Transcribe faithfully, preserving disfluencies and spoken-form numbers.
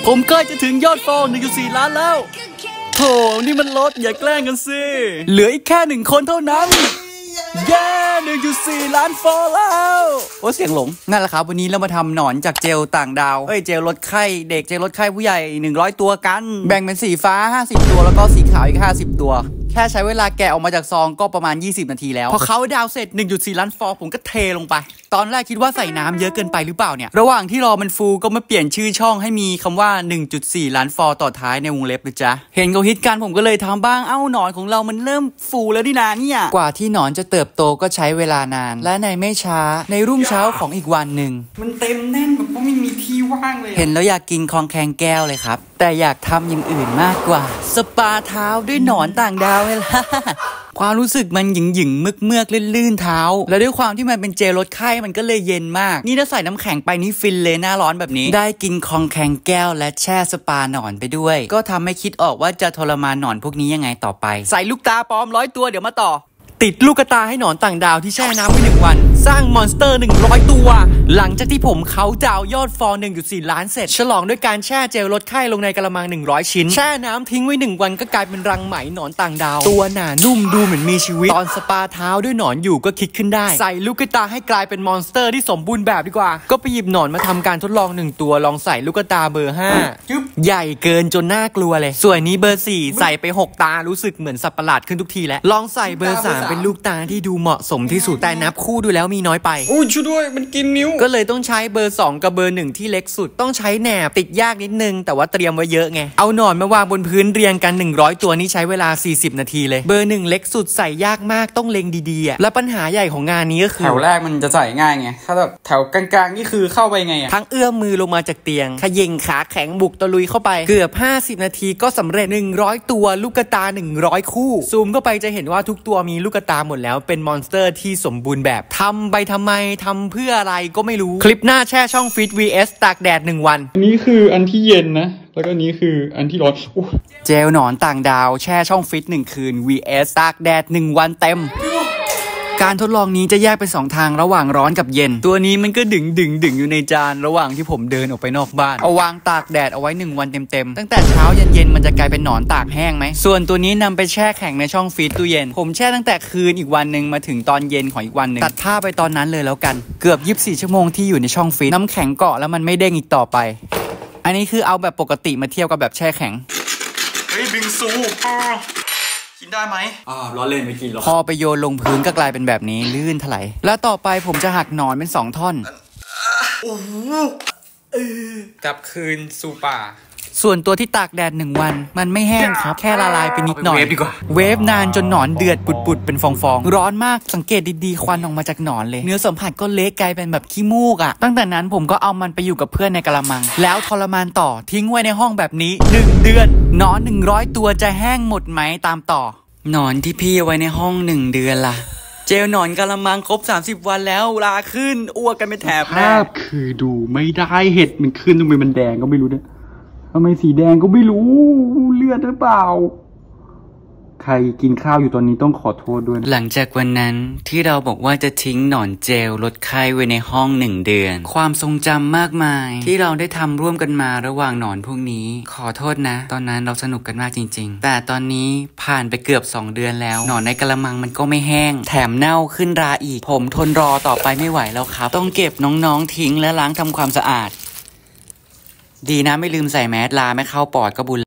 ผมใกล้จะถึงยอดฟอล หนึ่งจุดสี่ ล้านแล้วโธ่นี่มันลดอย่าแกล้งกันสิเหลืออีกแค่หนึ่งคนเท่านั้นเย้ หนึ่งจุดสี่ ล้านฟอลแล้วโอ้เสียงหลงนั่นแหละครับวันนี้เรามาทำหนอนจากเจลต่างดาวเอ้ยเจลลดไข้เด็กเจลลดไข้ผู้ใหญ่หนึ่งร้อยตัวกันแบ่งเป็นสีฟ้าห้าสิบตัวแล้วก็สีขาวอีกห้าสิบตัวแค่ใช้เวลาแกะออกมาจากซองก็ประมาณยี่สิบนาทีแล้วพอเขาดาวเสร็จ หนึ่งจุดสี่ ล้านฟอลผมก็เทลงไปตอนแรกคิดว่าใส่น้ำเยอะเกินไปหรือเปล่าเนี่ยระหว่างที่รอมันฟูก็มาเปลี่ยนชื่อช่องให้มีคำว่า หนึ่งจุดสี่ ล้านฟอลต่อท้ายในวงเล็บนะจ๊ะเห็นเขาฮิตกันผมก็เลยทำบ้างเอ้าหนอนของเรามันเริ่มฟูแล้วดินาเนี่ยกว่าที่หนอนจะเติบโตก็ใช้เวลานานและในไม่ช้าในรุ่งเช้าของอีกวันหนึ่งมันเต็มแน่นแบบว่าไม่มีที่ว่างเลยเห็นแล้วอยากกินคองแคงแก้วเลยครับแต่อยากทำอย่างอื่นมากกว่าสปาเท้าด้วยหนอนต่างดาวเลยล่ะความรู้สึกมันหยิ่งหยิ่งเมือกเมือกลื่นๆเท้าแล้วด้วยความที่มันเป็นเจลลดไข้มันก็เลยเย็นมากนี่ถ้าใส่น้ำแข็งไปนี่ฟินเลยหน้าร้อนแบบนี้ได้กินคองแคงแก้วและแช่สปาหนอนไปด้วยก็ทำให้คิดออกว่าจะทรมานหนอนพวกนี้ยังไงต่อไปใส่ลูกตาปลอมร้อยตัวเดี๋ยวมาต่อติดลูกตาให้หนอนต่างดาวที่แช่น้ำไว้หนึ่งวันสร้างมอนสเตอร์หนึ่งร้อยตัวหลังจากที่ผมเขาดาวยอดฟอล หนึ่งจุดสี่ ล้านเสร็จฉลองด้วยการแช่เจลลดไข้ลงในกระมังหนึ่งร้อยชิ้นแช่น้ำทิ้งไว้หนึ่งวันก็กลายเป็นรังไหมหนอนต่างดาวตัวหนานุ่มดูเหมือนมีชีวิตตอนสปาเท้าด้วยหนอนอยู่ก็คิดขึ้นได้ใส่ลูกตาให้กลายเป็นมอนสเตอร์ที่สมบูรณ์แบบดีกว่าก็ไปหยิบหนอนมาทำการทดลองหนึ่งตัวลองใส่ลูกตาเบอร์ห้าใหญ่เกินจนน่ากลัวเลยส่วนนี้เบอร์สี่ใส่ไปหกตารู้สึกเหมือนสัตว์ประหลาดขึ้นทุกทีแล้วลองใส่เบอร์สามเป็นลูกตาที่ดูเหมาะสมที่สุดแต่นับคู่ดูแล้วมีน้อยไปอุ้ยช่วยด้วยมันกินนิ้วก็เลยต้องใช้เบอร์สองกับเบอร์หนึ่งที่เล็กสุดต้องใช้แหนบติดยากนิดนึงแต่ว่าเตรียมไว้เยอะไงเอาหนอนมาวางบนพื้นเรียงกันหนึ่งร้อยตัวนี่ใช้เวลาสี่สิบนาทีเลยเบอร์หนึ่งเล็กสุดใส่ยากมากต้องเล็งดีๆและปัญหาใหญ่ของงานนี้ก็คือแถวแรกมันจะใส่ง่ายไงถ้าแบบแถวกลางๆนี่คือเข้าไปไงทั้งเอื้อมมือลงมาจากเตียงขยิงขาแข็งบุกตะลุยเข้าไปเกือบห้าสิบนาทีก็สำเร็จหนึ่งร้อยตัวลูกตาหนึ่งร้อยคู่ซูมเข้าไปจะเห็นว่าทุกตัวมีลูกตาหมดแล้วเป็นมอนสเตอร์ที่สมบูรณ์แบบทำไปทำไมทำเพื่ออะไรก็ไม่รู้คลิปหน้าแช่ช่องฟิต วี เอส ตากแดดหนึ่งวันอันนี้คืออันที่เย็นนะแล้วก็นี้คืออันที่ร้อนเจลหนอนต่างดาวแช่ช่องฟิตหนึ่งคืน วี เอส ตากแดดหนึ่งวันเต็มการทดลองนี้จะแยกเป็นสองทางระหว่างร้อนกับเย็นตัวนี้มันก็ดึงดึงดึงอยู่ในจานระหว่างที่ผมเดินออกไปนอกบ้านเอาวางตากแดดเอาไว้หนึ่งวันเต็มๆตั้งแต่เช้ายันเย็นมันจะกลายเป็นหนอนตากแห้งไหมส่วนตัวนี้นำไปแช่แข็งในช่องฟรีซตู้เย็นผมแช่ตั้งแต่คืนอีกวันหนึ่งมาถึงตอนเย็นของอีกวันหนึ่งตัดผ้าไปตอนนั้นเลยแล้วกันเกือบยี่สิบสี่ชั่วโมงที่อยู่ในช่องฟรีซน้ำแข็งเกาะแล้วมันไม่เด้งอีกต่อไปอันนี้คือเอาแบบปกติมาเทียบกับแบบแช่แข็งเฮ้ยบิงซูกินได้ไหมอ่าล้อเล่นไม่กินหรอกพอไปโยนลงพื้นก็กลายเป็นแบบนี้ลื่นถลายแล้วต่อไปผมจะหักหนอนเป็นสองท่อนโอ้โหกลับคืนสู่ป่าส่วนตัวที่ตากแดดหนึ่งวันมันไม่แห้งครับแค่ละลายไปนิดหน่อยเวฟดีกว่าเวฟนานจนหนอนเดือดปุดๆเป็นฟองๆร้อนมากสังเกตดีๆควันออกมาจากหนอนเลยเนื้อสัมผัสก็เละกลายเป็นแบบขี้มูกอ่ะตั้งแต่นั้นผมก็เอามันไปอยู่กับเพื่อนในกระมังแล้วทรมานต่อทิ้งไว้ในห้องแบบนี้หนึ่งเดือนหนอนหนึ่งร้อยตัวจะแห้งหมดไหมตามต่อหนอนที่พี่ไว้ในห้องหนึ่งเดือนล่ะเจลหนอนกระมังครบสามสิบวันแล้วลาขึ้นอ้วกกันไปแถบภาพคือดูไม่ได้เห็ดมันขึ้นทำไมมันแดงก็ไม่รู้เนี่ยทำไมสีแดงก็ไม่รู้เลือดหรือเปล่าใครกินข้าวอยู่ตอนนี้ต้องขอโทษด้วยหลังจากวันนั้นที่เราบอกว่าจะทิ้งหนอนเจลลดไข้ไว้ในห้องหนึ่งเดือนความทรงจำมากมายที่เราได้ทำร่วมกันมาระหว่างหนอนพวกนี้ขอโทษนะตอนนั้นเราสนุกกันมากจริงๆแต่ตอนนี้ผ่านไปเกือบสองเดือนแล้วหนอนในกระมังมันก็ไม่แห้งแถมเน่าขึ้นราอีกผมทนรอต่อไปไม่ไหวแล้วครับต้องเก็บน้องๆทิ้งและล้างทำความสะอาดดีนะไม่ลืมใส่แมสลาไม่เข้าปอดก็บุญ